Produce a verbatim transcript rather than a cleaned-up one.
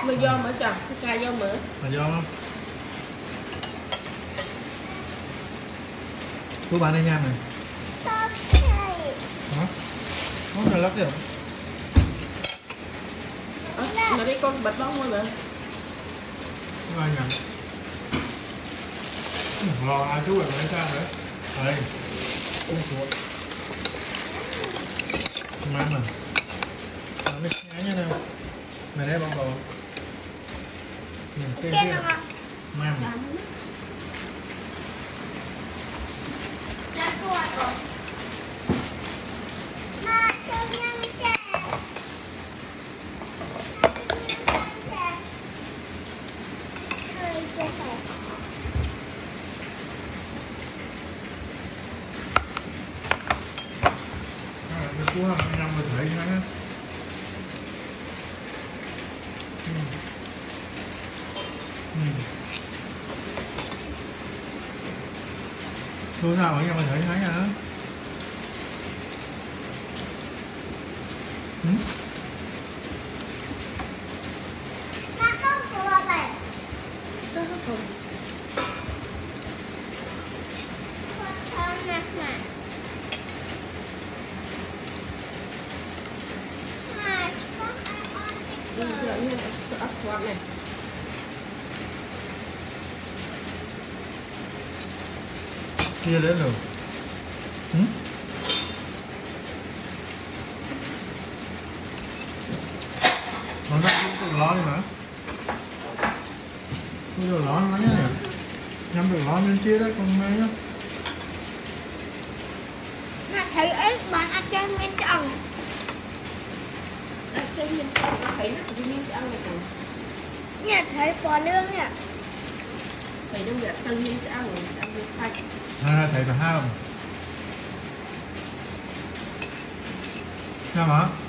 Mày do mở chồng, cà do mở. Là do không? Cô bán đây nha mày. Hả? Không là lắc được. Mà đi con bật bóng thôi mà. Không ai nhận. Lo ai chú rồi lấy sao nữa? Đây. Ôi chuột. Không ăn rồi. Nó biết nhá nha đâu. Mày lấy bông đồ. Nhìn cái kia. Mang. Cua hàng năm rồi thấy ngay á. Ừ. Ừ. Cua nào ở nhà mình thấy ngay hả? Ừ. Này. Chia đến rồi. Ừ? Nó ra cũng tự lo đi mà. Bây giờ lo nó nhá. Nhắm được lo nên chia đấy còn mấy nhá. Mà thấy ấy bạn ăn chay miên trọng. Ăn chay miên trọng, nó thấy nó chỉ miên trọng này còn. Nhà thấy bò lương nè. Thầy đang đẹp chân miên trọng rồi, trọng miên thạch. Ha, thầy phải ha không? Sao hả?